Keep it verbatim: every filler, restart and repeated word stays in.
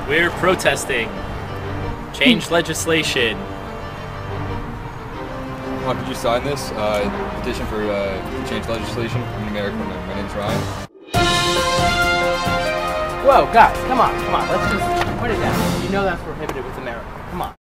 We're protesting. Change legislation. How could you sign this uh, petition for uh, change legislation? I'm an American. My name's Ryan. Whoa, guys, come on, come on. Let's just put it down. You know that's prohibited with America. Come on.